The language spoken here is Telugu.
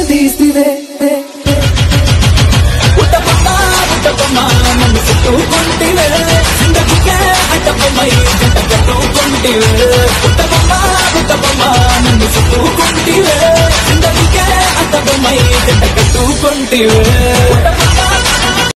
తీసివే ఉట్టబొమ్మ నన్ను చుట్టుకుంటివే జిందగీకే అడ్డబొమ్మై జంట కట్టుకుంటివే ఉట్టబొమ్మ నన్ను చుట్టుకుంటివే జిందగీకే అడ్డబొమ్మై జంట కట్టుకుంటివే